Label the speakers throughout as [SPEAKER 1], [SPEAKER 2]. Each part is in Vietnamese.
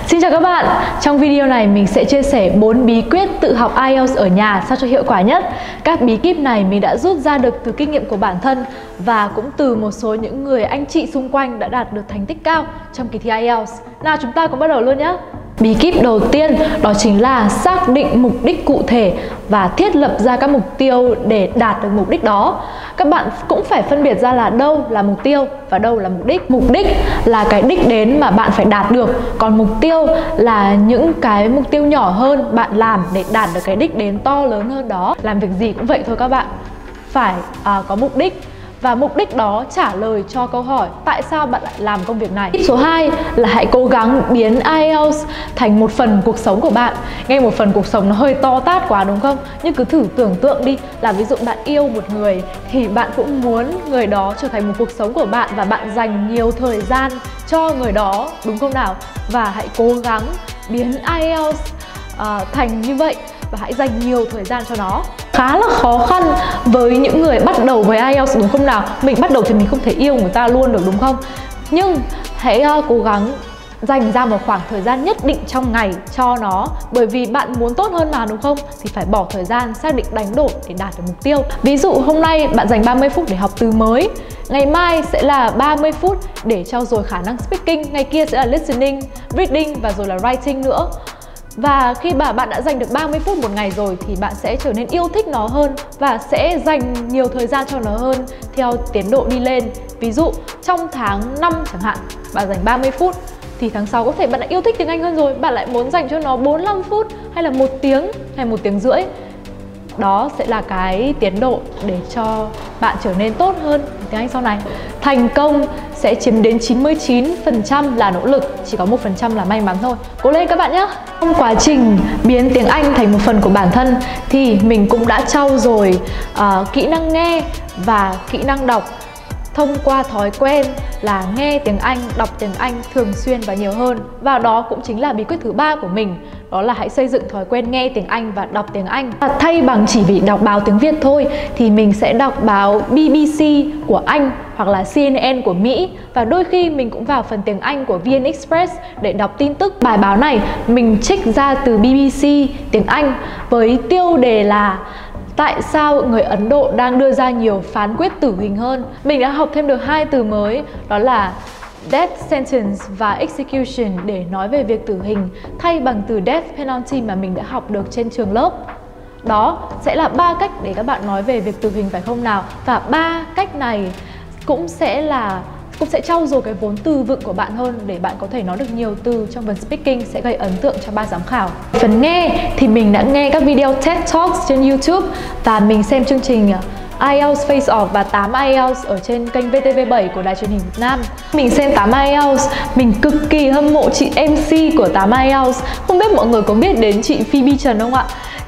[SPEAKER 1] Xin chào các bạn. Trong video này mình sẽ chia sẻ 4 bí quyết tự học IELTS ở nhà sao cho hiệu quả nhất. Các bí kíp này mình đã rút ra được từ kinh nghiệm của bản thân và cũng từ một số những người anh chị xung quanh đã đạt được thành tích cao trong kỳ thi IELTS. Nào chúng ta cùng bắt đầu luôn nhé. Bí kíp đầu tiên đó chính là xác định mục đích cụ thể và thiết lập ra các mục tiêu để đạt được mục đích đó. Các bạn cũng phải phân biệt ra là đâu là mục tiêu và đâu là mục đích. Mục đích là cái đích đến mà bạn phải đạt được, còn mục tiêu là những cái mục tiêu nhỏ hơn bạn làm để đạt được cái đích đến to lớn hơn đó. Làm việc gì cũng vậy thôi các bạn, phải có mục đích. Và mục đích đó trả lời cho câu hỏi tại sao bạn lại làm công việc này. Tip số 2 là hãy cố gắng biến IELTS thành một phần cuộc sống của bạn. Nghe một phần cuộc sống nó hơi to tát quá đúng không? Nhưng cứ thử tưởng tượng đi, là ví dụ bạn yêu một người thì bạn cũng muốn người đó trở thành một cuộc sống của bạn và bạn dành nhiều thời gian cho người đó, đúng không nào? Và hãy cố gắng biến IELTS thành như vậy và hãy dành nhiều thời gian cho nó. Khá là khó khăn với những người bắt đầu với IELTS đúng không nào? Mình bắt đầu thì mình không thể yêu người ta luôn được đúng không? Nhưng hãy cố gắng dành ra một khoảng thời gian nhất định trong ngày cho nó. Bởi vì bạn muốn tốt hơn mà đúng không? Thì phải bỏ thời gian xác định đánh đổi để đạt được mục tiêu. Ví dụ hôm nay bạn dành 30 phút để học từ mới, ngày mai sẽ là 30 phút để trau dồi khả năng speaking, ngày kia sẽ là listening, reading và rồi là writing nữa. Và khi mà bạn đã dành được 30 phút một ngày rồi thì bạn sẽ trở nên yêu thích nó hơn và sẽ dành nhiều thời gian cho nó hơn theo tiến độ đi lên. Ví dụ trong tháng 5 chẳng hạn, bạn dành 30 phút thì tháng 6 có thể bạn đã yêu thích tiếng Anh hơn rồi, bạn lại muốn dành cho nó 45 phút hay là 1 tiếng hay 1 tiếng rưỡi. Đó sẽ là cái tiến độ để cho bạn trở nên tốt hơn tiếng Anh sau này. Thành công sẽ chiếm đến 99% là nỗ lực, chỉ có 1% là may mắn thôi. Cố lên các bạn nhé! Trong quá trình biến tiếng Anh thành một phần của bản thân thì mình cũng đã trau dồi kỹ năng nghe và kỹ năng đọc thông qua thói quen là nghe tiếng Anh, đọc tiếng Anh thường xuyên và nhiều hơn. Và đó cũng chính là bí quyết thứ 3 của mình. Đó là hãy xây dựng thói quen nghe tiếng Anh và đọc tiếng Anh. Thay bằng chỉ vì đọc báo tiếng Việt thôi thì mình sẽ đọc báo BBC của Anh hoặc là CNN của Mỹ. Và đôi khi mình cũng vào phần tiếng Anh của VN Express để đọc tin tức. Bài báo này mình trích ra từ BBC tiếng Anh với tiêu đề là tại sao người Ấn Độ đang đưa ra nhiều phán quyết tử hình hơn. Mình đã học thêm được 2 từ mới, đó là death sentence và execution để nói về việc tử hình thay bằng từ death penalty mà mình đã học được trên trường lớp. Đó sẽ là 3 cách để các bạn nói về việc tử hình phải không nào? Và 3 cách này cũng sẽ trau dồi cái vốn từ vựng của bạn hơn để bạn có thể nói được nhiều từ trong phần speaking, sẽ gây ấn tượng cho ban giám khảo. Phần nghe thì mình đã nghe các video TED Talks trên YouTube và mình xem chương trình IELTS Face Off và 8 IELTS ở trên kênh VTV7 của Đài Truyền hình Việt Nam. Mình xem 8 IELTS, mình cực kỳ hâm mộ chị MC của 8 IELTS. Không biết mọi người có biết đến chị Phoebe Trần không ạ?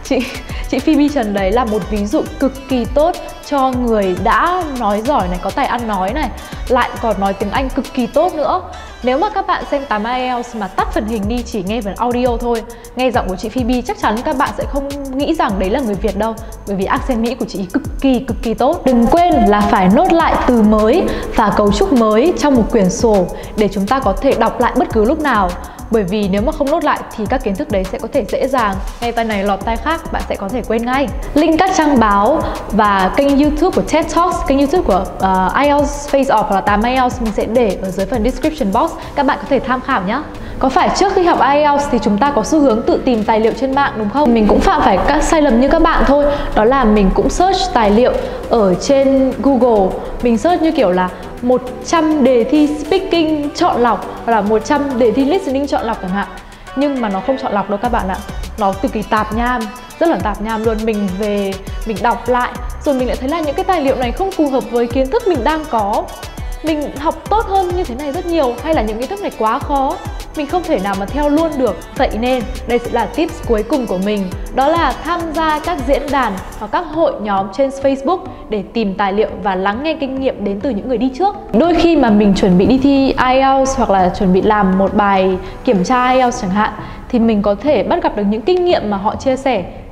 [SPEAKER 1] Chị Phoebe Trần đấy là một ví dụ cực kỳ tốt cho người đã nói giỏi này, có tài ăn nói này, lại còn nói tiếng Anh cực kỳ tốt nữa. Nếu mà các bạn xem 8 IELTS mà tắt phần hình đi, chỉ nghe phần audio thôi, nghe giọng của chị Phoebe, chắc chắn các bạn sẽ không nghĩ rằng đấy là người Việt đâu. Bởi vì accent Mỹ của chị cực kỳ tốt. Đừng quên là phải nốt lại từ mới và cấu trúc mới trong một quyển sổ để chúng ta có thể đọc lại bất cứ lúc nào. Bởi vì nếu mà không nốt lại thì các kiến thức đấy sẽ có thể dễ dàng nghe tai này lọt tai khác, bạn sẽ có thể quên ngay. Link các trang báo và kênh YouTube của TED Talks, kênh YouTube của IELTS Face Off hoặc là 8 IELTS mình sẽ để ở dưới phần description box, các bạn có thể tham khảo nhé. Có phải trước khi học IELTS thì chúng ta có xu hướng tự tìm tài liệu trên mạng đúng không? Mình cũng phạm phải các sai lầm như các bạn thôi. Đó là mình cũng search tài liệu ở trên Google. Mình search như kiểu là 100 đề thi speaking chọn lọc hoặc là 100 đề thi listening chọn lọc chẳng hạn. Nhưng mà nó không chọn lọc đâu các bạn ạ. Nó cực kỳ tạp nham, rất là tạp nham luôn. Mình về mình đọc lại rồi mình lại thấy là những cái tài liệu này không phù hợp với kiến thức mình đang có. Mình học tốt hơn như thế này rất nhiều, hay là những kiến thức này quá khó, mình không thể nào mà theo luôn được. Vậy nên đây sẽ là tips cuối cùng của mình, đó là tham gia các diễn đàn hoặc các hội nhóm trên Facebook để tìm tài liệu và lắng nghe kinh nghiệm đến từ những người đi trước. Đôi khi mà mình chuẩn bị đi thi IELTS hoặc là chuẩn bị làm một bài kiểm tra IELTS chẳng hạn, thì mình có thể bắt gặp được những kinh nghiệm mà họ chia sẻ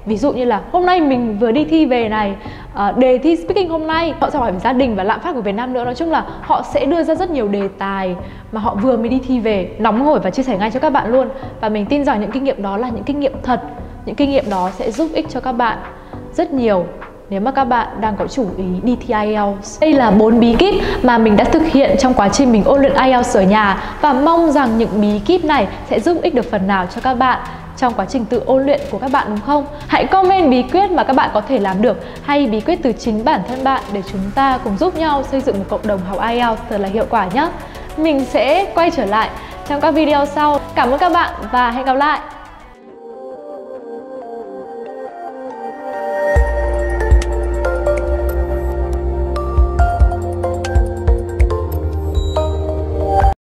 [SPEAKER 1] Ví dụ như là hôm nay mình vừa đi thi về này, đề thi speaking hôm nay, họ sẽ hỏi về gia đình và lạm phát của Việt Nam nữa. Nói chung là họ sẽ đưa ra rất nhiều đề tài mà họ vừa mới đi thi về, nóng hổi và chia sẻ ngay cho các bạn luôn. Và mình tin rằng những kinh nghiệm đó là những kinh nghiệm thật. Những kinh nghiệm đó sẽ giúp ích cho các bạn rất nhiều nếu mà các bạn đang có chủ ý đi thi IELTS. Đây là 4 bí kíp mà mình đã thực hiện trong quá trình mình ôn luyện IELTS ở nhà, và mong rằng những bí kíp này sẽ giúp ích được phần nào cho các bạn trong quá trình tự ôn luyện của các bạn, đúng không? Hãy comment bí quyết mà các bạn có thể làm được, hay bí quyết từ chính bản thân bạn, để chúng ta cùng giúp nhau xây dựng một cộng đồng học IELTS thật là hiệu quả nhé. Mình sẽ quay trở lại trong các video sau. Cảm ơn các bạn và hẹn gặp lại!